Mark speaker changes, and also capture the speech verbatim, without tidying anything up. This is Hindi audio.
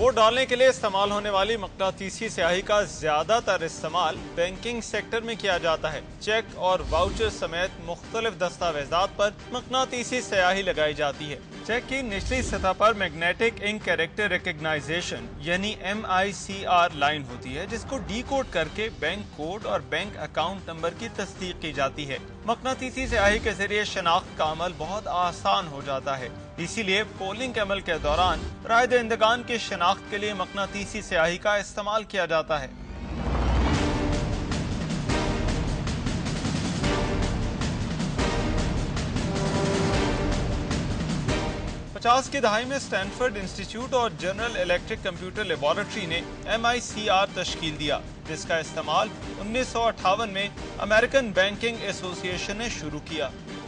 Speaker 1: वोट डालने के लिए इस्तेमाल होने वाली मकनातीसी स्याही का ज्यादातर इस्तेमाल बैंकिंग सेक्टर में किया जाता है। चेक और वाउचर समेत मुख्तलिफ दस्तावेजात पर मकनातीसी स्याही लगाई जाती है। चेक की निचली सतह पर मैग्नेटिक इंक कैरेक्टर रिकग्नाइजेशन यानी M I C R line होती है, जिसको डी कोड करके बैंक कोड और बैंक अकाउंट नंबर की तस्दीक की जाती है। मकनातीसी स्याही के जरिए शनाख्त का अमल बहुत आसान हो जाता है। इसीलिए पोलिंग के अमल के दौरान राय दहिंदगान की शनाख्त के लिए मकनातीसी स्याही का इस्तेमाल किया जाता है। पचास की दहाई में स्टैनफोर्ड इंस्टीट्यूट और जनरल इलेक्ट्रिक कंप्यूटर लेबोरेटरी ने एम आई सी आर तश्कील दिया, जिसका इस्तेमाल उन्नीस सौ अट्ठावन में अमेरिकन बैंकिंग एसोसिएशन ने शुरू किया।